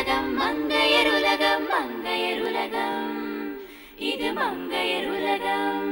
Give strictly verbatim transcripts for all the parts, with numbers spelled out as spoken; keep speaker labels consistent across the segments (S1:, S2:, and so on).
S1: உலகம் மங்கையர் உலகம் மங்கையர் உலகம் இது மங்கையர் உலகம்.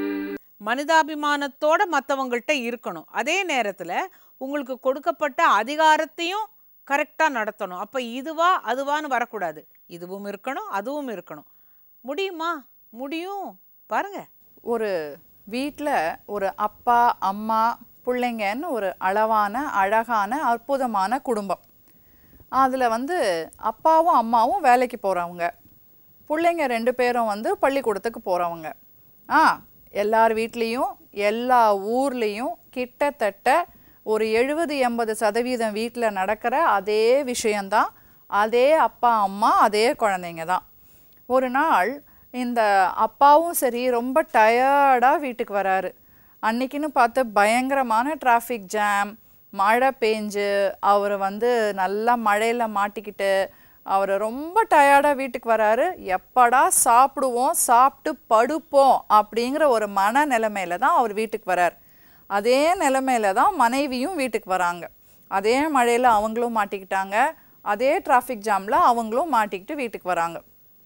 S2: மனிதாபிமானத்தோட மற்றவங்கள்ட்ட இருக்கணும். அதே நேரத்தில் உங்களுக்கு கொடுக்கப்பட்ட அதிகாரத்தையும் கரெக்டாக நடத்தணும். அப்போ இதுவா அதுவான்னு வரக்கூடாது. இதுவும் இருக்கணும் அதுவும் இருக்கணும். முடியுமா? முடியும். பாருங்க,
S3: ஒரு வீட்டில் ஒரு அப்பா அம்மா பிள்ளைங்கன்னு ஒரு அளவான அழகான அற்புதமான குடும்பம். அதில் வந்து அப்பாவும் அம்மாவும் வேலைக்கு போகிறவங்க, பிள்ளைங்க ரெண்டு பேரும் வந்து பள்ளிக்கூடத்துக்கு போகிறவங்க. ஆ எல்லார் வீட்லேயும் எல்லா ஊர்லேயும் கிட்டத்தட்ட ஒரு எழுபது எண்பது சதவீதம் வீட்டில் நடக்கிற அதே விஷயந்தான். அதே அப்பா அம்மா அதே குழந்தைங்க தான். ஒரு நாள் இந்த அப்பாவும் சரி ரொம்ப டயர்டாக வீட்டுக்கு வராரு. அன்றைக்கின்னு பார்த்து பயங்கரமான டிராஃபிக் ஜாம், மழை பெஞ்சு அவர் வந்து நல்லா மழையில் மாட்டிக்கிட்டு அவர் ரொம்ப டயர்டாக வீட்டுக்கு வராரு. எப்படா சாப்பிடுவோம், சாப்பிட்டு படுப்போம் அப்படிங்கிற ஒரு மன நிலைமையில தான் அவர் வீட்டுக்கு வரார். அதே நிலைமையில தான் மனைவியும் வீட்டுக்கு வராங்க. அதே மழையில் அவங்களும் மாட்டிக்கிட்டாங்க, அதே டிராஃபிக் ஜாமில் அவங்களும் மாட்டிக்கிட்டு வீட்டுக்கு வராங்க.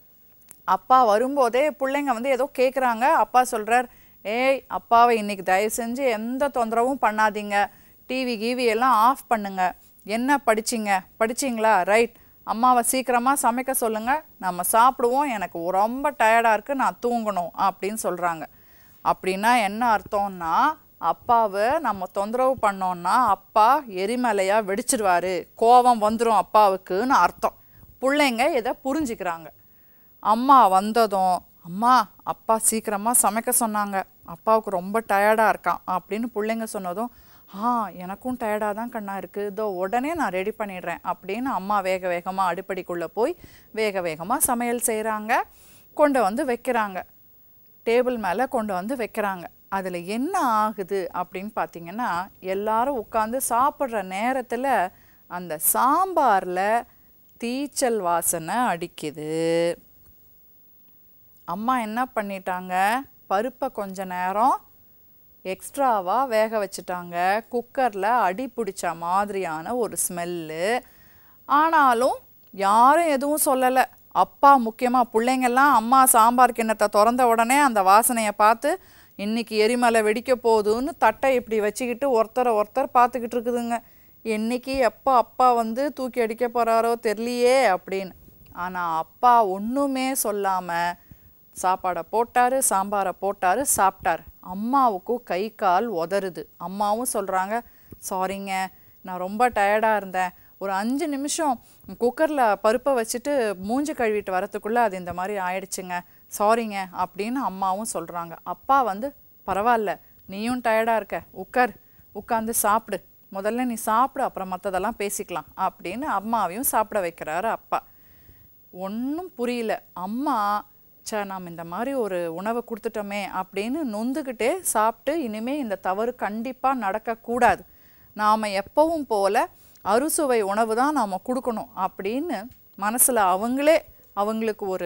S3: அப்பா வரும்போதே பிள்ளைங்க வந்து ஏதோ கேட்குறாங்க. அப்பா சொல்கிறார், ஏய் அப்பாவை இன்னைக்கு தயவு செஞ்சு எந்த தொந்தரவும் பண்ணாதீங்க, டிவி கீவி எல்லாம் ஆஃப் பண்ணுங்க. என்ன படிச்சிங்க படிச்சிங்களா? ரைட், அம்மாவை சீக்கிரமாக சமைக்க சொல்லுங்கள், நம்ம சாப்பிடுவோம், எனக்கு ரொம்ப டயர்டாக இருக்குது, நான் தூங்கணும் அப்படின்னு சொல்கிறாங்க. அப்படின்னா என்ன அர்த்தம்னா, அப்பாவை நம்ம தொந்தரவு பண்ணோன்னா அப்பா எரிமலையாக வெடிச்சிடுவார், கோபம் வந்துடும் அப்பாவுக்குன்னு அர்த்தம். பிள்ளைங்க இதை புரிஞ்சுக்கிறாங்க. அம்மா வந்ததும், அம்மா அப்பா சீக்கிரமாக சமைக்க சொன்னாங்க, அப்பாவுக்கு ரொம்ப டயர்டாக இருக்கான் அப்படின்னு பிள்ளைங்க சொன்னதும், ஆ எனக்கும் டயர்டாக தான் கண்ணா இருக்குது, இதோ உடனே நான் ரெடி பண்ணிடுறேன் அப்படின்னு அம்மா வேக வேகமாக அடுப்படிக்குள்ளே போய் வேக வேகமாக சமையல் செய்கிறாங்க. கொண்டு வந்து வைக்கிறாங்க, டேபிள் மேலே கொண்டு வந்து வைக்கிறாங்க. அதில் என்ன ஆகுது அப்படின்னு பார்த்தீங்கன்னா, எல்லாரும் உட்காந்து சாப்பிட்ற நேரத்தில் அந்த சாம்பாரில் தீச்சல் வாசனை அடிக்குது. அம்மா என்ன பண்ணிட்டாங்க, பருப்பை கொஞ்ச நேரம் எக்ஸ்ட்ராவாக வேக வச்சுட்டாங்க. குக்கரில் அடி பிடிச்ச மாதிரியான ஒரு ஸ்மெல்லு. ஆனாலும் யாரும் எதுவும் சொல்லலை. அப்பா முக்கியமாக பிள்ளைங்கள்லாம் அம்மா சாம்பார் கிண்ணத்தை திறந்த உடனே அந்த வாசனையை பார்த்து இன்றைக்கி எரிமலை வெடிக்க போகுதுன்னு தட்டை இப்படி வச்சுக்கிட்டு ஒருத்தரை ஒருத்தர் பார்த்துக்கிட்டு இருக்குதுங்க. என்றைக்கு எப்போ அப்பா வந்து தூக்கி அடிக்க போகிறாரோ தெரியலையே அப்படின்னு. ஆனால் அப்பா ஒன்றுமே சொல்லாமல் சாப்பாடை போட்டார், சாம்பாரை போட்டார், சாப்பிட்டார். அம்மாவுக்கும் கை கால் உதறுது. அம்மாவும் சொல்கிறாங்க, சாரிங்க நான் ரொம்ப டயர்டாக இருந்தேன், ஒரு அஞ்சு நிமிஷம் குக்கரில் பருப்பை வச்சுட்டு மூஞ்சி கழுவிட்டு வரத்துக்குள்ளே அது இந்த மாதிரி ஆயிடுச்சுங்க, சாரிங்க அப்படின்னு அம்மாவும் சொல்கிறாங்க. அப்பா வந்து, பரவாயில்ல நீயும் டயர்டாக இருக்க, உட்கார், உட்காந்து சாப்பிடு, முதல்ல நீ சாப்பிடு, அப்புறம் மற்றதெல்லாம் பேசிக்கலாம் அப்படின்னு அம்மாவையும் சாப்பிட வைக்கிறாரு அப்பா. ஒன்றும் புரியல. அம்மா, சே நாம் இந்த மாதிரி ஒரு உணவை கொடுத்துட்டோமே அப்படின்னு நொந்துக்கிட்டே சாப்பிட்டு, இனிமேல் இந்த தவறு கண்டிப்பாக நடக்கக்கூடாது, நாம் எப்பவும் போல் அறுசுவை உணவு தான் நாம் கொடுக்கணும் அப்படின்னு மனசில் அவங்களே அவங்களுக்கு ஒரு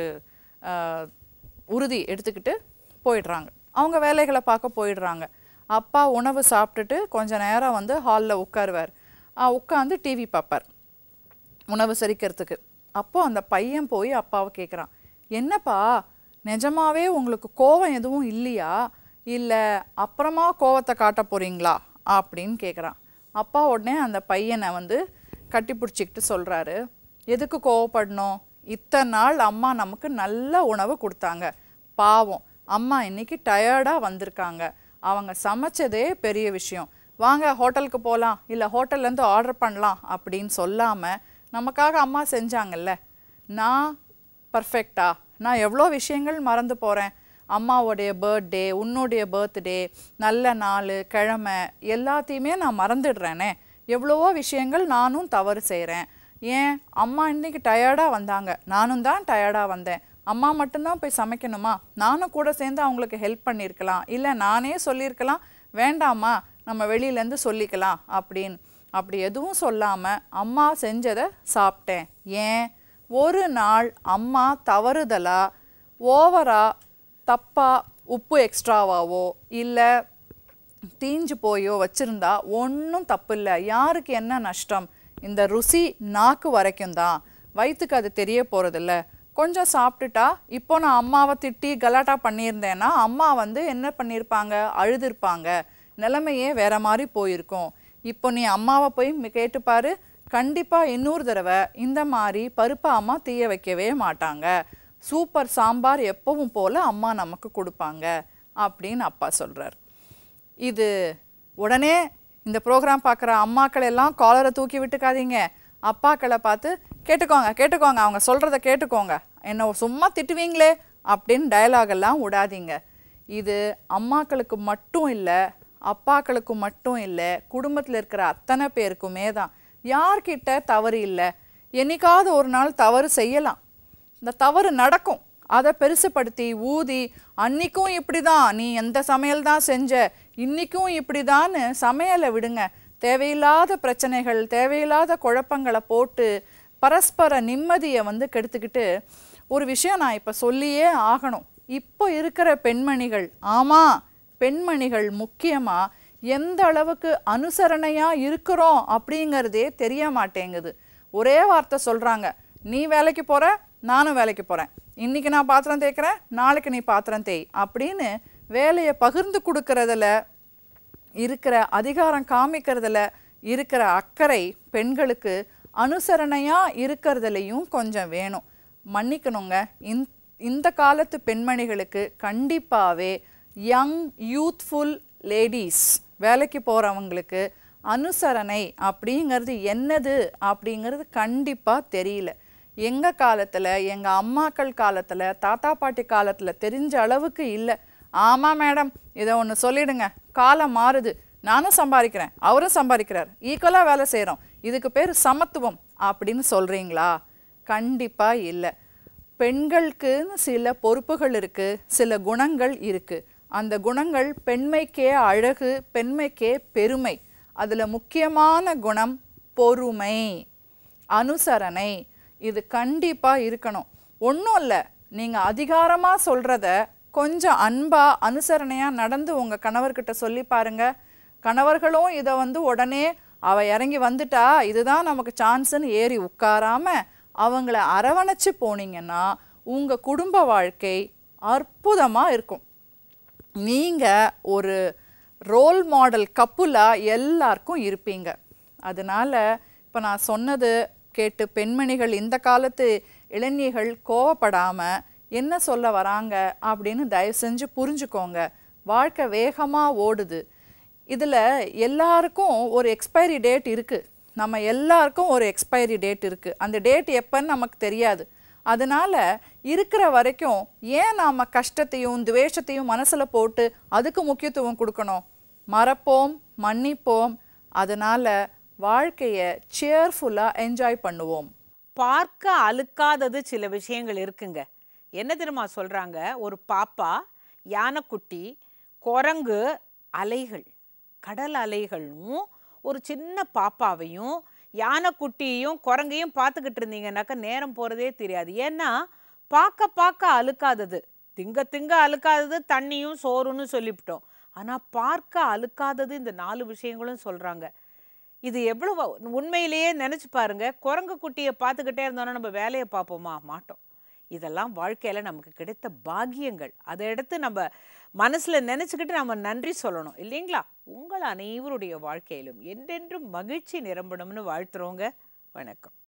S3: உறுதி எடுத்துக்கிட்டு போயிடுறாங்க. அவங்க வேலைகளை பார்க்க போயிடுறாங்க. அப்பா உணவு சாப்பிட்டுட்டு கொஞ்ச நேரம் வந்து ஹாலில் உட்காருவார். உட்காந்து டிவி பார்ப்பார் உணவு செரிக்கிறதுக்கு. அப்போது அந்த பையன் போய் அப்பாவை கேட்குறான், என்னப்பா நிஜமாவே உங்களுக்கு கோவம் எதுவும் இல்லையா, இல்லை அப்புறமா கோவத்தை காட்ட போகிறீங்களா அப்படின்னு கேட்குறான். அப்பா உடனே அந்த பையனை வந்து கட்டி பிடிச்சிக்கிட்டு சொல்கிறாரு, எதுக்கு கோவப்படணும், இத்தனை நாள் அம்மா நமக்கு நல்ல உணவு கொடுத்தாங்க, பாவம் அம்மா இன்னைக்கு டயர்டாக வந்திருக்காங்க, அவங்க சமைச்சதே பெரிய விஷயம், வாங்க ஹோட்டலுக்கு போகலாம், இல்லை ஹோட்டல்லேருந்து ஆர்டர் பண்ணலாம் அப்படின்னு சொல்லாமல் நமக்காக அம்மா செஞ்சாங்கல்ல, நான் பர்ஃபெக்டா, நான் எவ்வளோ விஷயங்கள் மறந்து போகிறேன், அம்மாவோடைய பர்த்டே, உன்னுடைய பர்த்டே, நல்ல நாள் கிழமை எல்லாத்தையுமே நான் மறந்துடுறேனே, எவ்வளவோ விஷயங்கள் நானும் தவறு செய்கிறேன், ஏன் அம்மா இன்றைக்கி டயர்டாக வந்தாங்க, நானும் தான் டயர்டாக வந்தேன், அம்மா மட்டும்தான் போய் சமைக்கணுமா, நானும் கூட சேர்ந்து அவங்களுக்கு ஹெல்ப் பண்ணியிருக்கலாம், இல்லை நானே சொல்லியிருக்கலாம், வேண்டாமா நம்ம வெளியிலேருந்து சொல்லிக்கலாம் அப்படின்னு. அப்படி எதுவும் சொல்லாமல் அம்மா செஞ்சதை சாப்பிட்டேன். ஏன் ஒரு நாள் அம்மா தவறுதலாக ஓவராக தப்பாக உப்பு எக்ஸ்ட்ராவாவோ இல்லை தீஞ்சு போயோ வச்சுருந்தா ஒன்றும் தப்பு இல்லை, யாருக்கு என்ன நஷ்டம், இந்த ருசி நாக்கு வரைக்கும் தான், வயிற்றுக்கு அது தெரிய போகிறதில்ல. கொஞ்சம் சாப்பிட்டுட்டா, இப்போ நான் அம்மாவை திட்டி கலாட்டா பண்ணியிருந்தேன்னா அம்மா வந்து என்ன பண்ணியிருப்பாங்க, அழுதுருப்பாங்க, நிலைமையே வேற மாதிரி போயிருக்கும். இப்போ நீ அம்மாவை போய் கேட்டுப்பாரு, கண்டிப்பாக இன்னொரு தடவை இந்த மாதிரி பருப்பை அம்மா தீய வைக்கவே மாட்டாங்க, சூப்பர் சாம்பார் எப்பவும் போல் அம்மா நமக்கு கொடுப்பாங்க அப்படின்னு அப்பா சொல்கிறார். இது உடனே இந்த ப்ரோக்ராம் பார்க்குற அம்மாக்கள் எல்லாம் காலரை தூக்கி விட்டுக்காதீங்க. அப்பாக்களை பார்த்து கேட்டுக்கோங்க கேட்டுக்கோங்க அவங்க சொல்கிறத கேட்டுக்கோங்க, என்ன சும்மா திட்டுவீங்களே அப்படின்னு டயலாகெல்லாம் விடாதீங்க. இது அம்மாக்களுக்கு மட்டும் இல்லை, அப்பாக்களுக்கு மட்டும் இல்லை, குடும்பத்தில் இருக்கிற அத்தனை பேருக்குமே தான். யார்கிட்ட தவறு இல்லை, என்னைக்காவது ஒரு நாள் தவறு செய்யலாம், இந்த தவறு நடக்கும். அதை பெருசுப்படுத்தி ஊதி அன்னைக்கும் இப்படி தான், நீ எந்த சமையல் தான் செஞ்ச, இன்றைக்கும் இப்படி தான்னு சமையலை விடுங்க. தேவையில்லாத பிரச்சனைகள், தேவையில்லாத குழப்பங்களை போட்டு பரஸ்பர நிம்மதியை வந்து கெடுத்துக்கிட்டு, ஒரு விஷயம் நான் இப்போ சொல்லியே ஆகணும். இப்போ இருக்கிற பெண்மணிகள், ஆமாம் பெண்மணிகள் முக்கியமாக எந்த அளவுக்கு அனுசரணையாக இருக்கிறோம் அப்படிங்கிறதே தெரிய மாட்டேங்குது. ஒரே வார்த்தை சொல்கிறாங்க, நீ வேலைக்கு போகிற, நானும் வேலைக்கு போகிறேன், இன்றைக்கி நான் பாத்திரம் தேய்க்கிறேன், நாளைக்கு நீ பாத்திரம் தேய் அப்படின்னு வேலையை பகிர்ந்து கொடுக்கறதில் இருக்கிற அதிகாரம், காமிக்கிறதுல இருக்கிற அக்கறை பெண்களுக்கு அனுசரணையாக இருக்கிறதுலையும் கொஞ்சம் வேணும். மன்னிக்கணுங்க, இந் இந்த காலத்து பெண்மணிகளுக்கு கண்டிப்பாகவே யங் யூத்ஃபுல் லேடீஸ் வேலைக்கு போகிறவங்களுக்கு அனுசரணை அப்படிங்கிறது என்னது அப்படிங்கிறது கண்டிப்பாக தெரியல. எங்கள் காலத்தில், எங்கள் அம்மாக்கள் காலத்தில், தாத்தா பாட்டி காலத்தில் தெரிஞ்ச அளவுக்கு இல்லை. ஆமாம் மேடம், இதை ஒன்று சொல்லிடுங்க, காலம் மாறுது, நானும் சம்பாதிக்கிறேன், அவரும் சம்பாதிக்கிறார், ஈக்குவலாக வேலை செய்கிறோம், இதுக்கு பேர் சமத்துவம் அப்படின்னு சொல்கிறீங்களா? கண்டிப்பாக இல்லை. பெண்களுக்குன்னு சில பொறுப்புகள் இருக்குது, சில குணங்கள் இருக்குது. அந்த குணங்கள் பெண்மைக்கே அழகு, பெண்மைக்கே பெருமை. அதில் முக்கியமான குணம் பொறுமை, அனுசரணை. இது கண்டிப்பாக இருக்கணும். ஒன்றும் இல்லை, நீங்கள் அதிகாரமாக சொல்கிறத கொஞ்சம் அன்பாக அனுசரணையாக நடந்து உங்கள் கணவர்கிட்ட சொல்லி பாருங்கள். கணவர்களும் இதை வந்து உடனே அவ இறங்கி வந்துட்டா இதுதான் நமக்கு சான்ஸுன்னு ஏறி உட்காராம அவங்கள அரவணைச்சு போனீங்கன்னா உங்கள் குடும்ப வாழ்க்கை அற்புதமாக இருக்கும். நீங்கள் ஒரு ரோல் மாடல் கப்புலாக எல்லாருக்கும் இருப்பீங்க. அதனால் இப்போ நான் சொன்னது கேட்டு பெண்மணிகள், இந்த காலத்து இளைஞர்கள் கோவப்படாமல் என்ன சொல்ல வராங்க அப்படின்னு தயவு செஞ்சு புரிஞ்சுக்கோங்க. வாழ்க்கை வேகமாக ஓடுது. இதில் எல்லாருக்கும் ஒரு எக்ஸ்பைரி டேட் இருக்குது. நம்ம எல்லாருக்கும் ஒரு எக்ஸ்பைரி டேட் இருக்குது. அந்த டேட் எப்போன்னு நமக்கு தெரியாது. அதனால் இருக்கிற வரைக்கும் ஏன் நாம் கஷ்டத்தையும் துவேஷத்தையும் மனசில் போட்டு அதுக்கு முக்கியத்துவம் கொடுக்கணும்? மறப்போம், மன்னிப்போம். அதனால் வாழ்க்கையை சேர்ஃபுல்லாக என்ஜாய் பண்ணுவோம்.
S2: பார்க்க அழுக்காதது சில விஷயங்கள் இருக்குங்க. என்ன தெரியுமா சொல்கிறாங்க? ஒரு பாப்பா, யானைக்குட்டி, குரங்கு, அலைகள், கடல் அலைகளும் ஒரு சின்ன பாப்பாவையும் யானைக்குட்டியையும் குரங்கையும் பார்த்துக்கிட்டு இருந்தீங்கன்னாக்கா நேரம் போகிறதே தெரியாது. ஏன்னா பார்க்க பார்க்க அழுக்காதது, திங்க திங்க அழுக்காதது தண்ணியும் சோறுன்னு சொல்லிவிட்டோம். ஆனால் பார்க்க அழுக்காதது இந்த நாலு விஷயங்களும் சொல்கிறாங்க. இது எவ்வளோ உண்மையிலேயே நினச்சி பாருங்க. குரங்கு குட்டியை பார்த்துக்கிட்டே இருந்தோன்னா நம்ம வேலையை பார்ப்போமா? மாட்டோம். இதெல்லாம் வாழ்க்கையில் நமக்கு கிடைத்த பாக்கியங்கள். அதை எடுத்து நம்ம மனசில் நினச்சிக்கிட்டு நம்ம நன்றி சொல்லணும், இல்லைங்களா? உங்கள் அனைவருடைய வாழ்க்கையிலும் என்றென்றும் மகிழ்ச்சி நிரம்பணும்னு வாழ்த்துறோங்க. வணக்கம்.